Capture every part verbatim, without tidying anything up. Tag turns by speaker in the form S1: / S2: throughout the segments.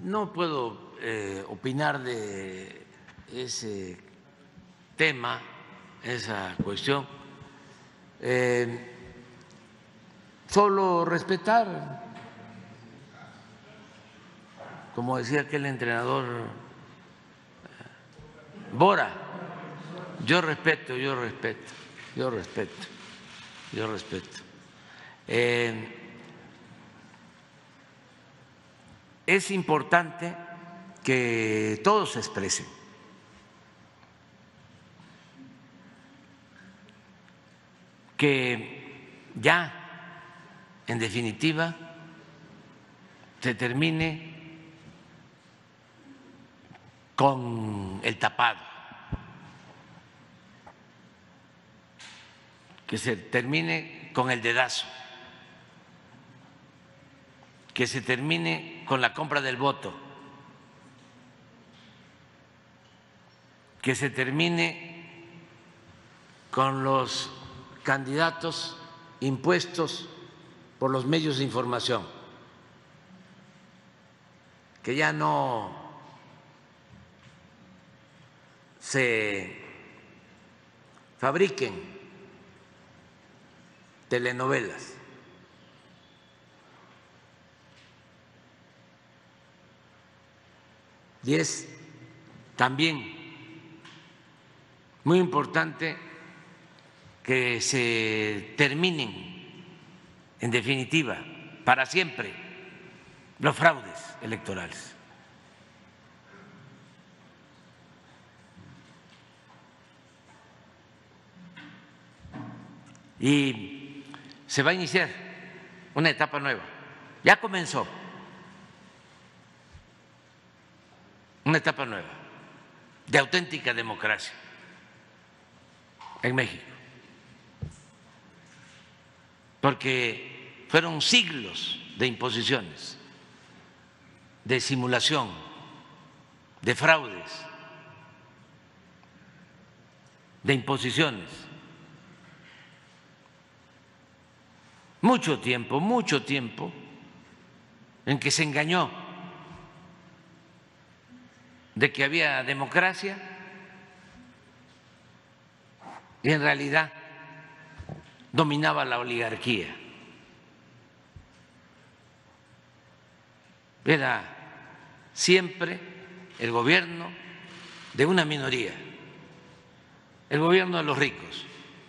S1: no puedo eh, opinar de ese tema, esa cuestión. Eh, solo respetar, como decía aquel entrenador Bora, yo respeto, yo respeto, yo respeto, yo respeto. Eh, es importante que todos se expresen. Que ya, en definitiva, se termine con el tapado, que se termine con el dedazo, que se termine con la compra del voto, que se termine con los candidatos impuestos por los medios de información, que ya no se fabriquen telenovelas. Y es también muy importante que se terminen, en definitiva, para siempre, los fraudes electorales. Y se va a iniciar una etapa nueva. Ya comenzó una etapa nueva de auténtica democracia en México, porque fueron siglos de imposiciones, de simulación, de fraudes, de imposiciones. Mucho tiempo, mucho tiempo en que se engañó de que había democracia y en realidad dominaba la oligarquía. Era siempre el gobierno de una minoría, el gobierno de los ricos,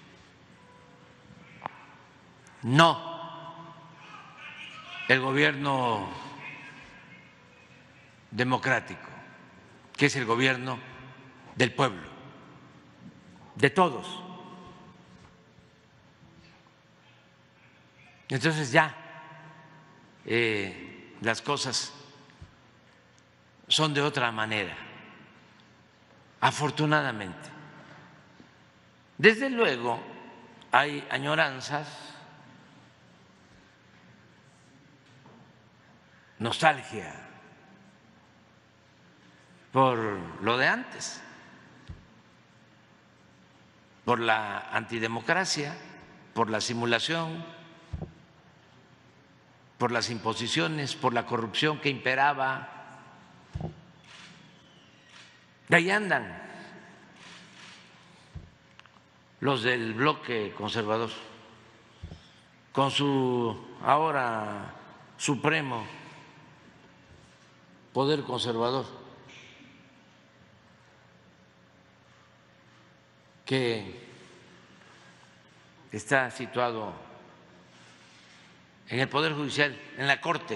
S1: no el gobierno democrático, que es el gobierno del pueblo, de todos. Entonces ya eh, las cosas son de otra manera, afortunadamente. Desde luego hay añoranzas, nostalgia por lo de antes, por la antidemocracia, por la simulación, por las imposiciones, por la corrupción que imperaba. De ahí andan los del bloque conservador, con su ahora supremo poder conservador, que está situado en el Poder Judicial, en la Corte.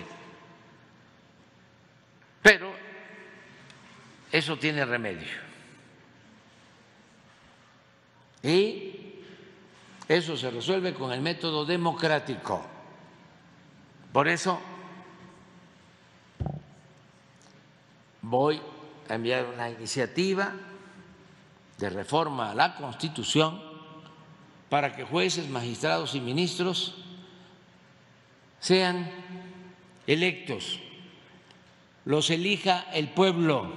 S1: Pero eso tiene remedio. Y eso se resuelve con el método democrático. Por eso voy a enviar una iniciativa de reforma a la Constitución para que jueces, magistrados y ministros sean electos, los elija el pueblo,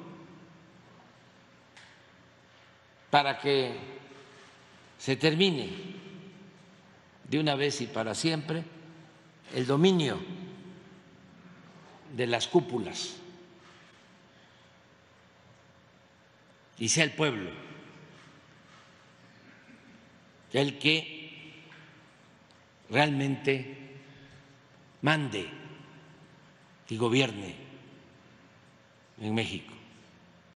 S1: para que se termine de una vez y para siempre el dominio de las cúpulas y sea el pueblo el que realmente mande y gobierne en México.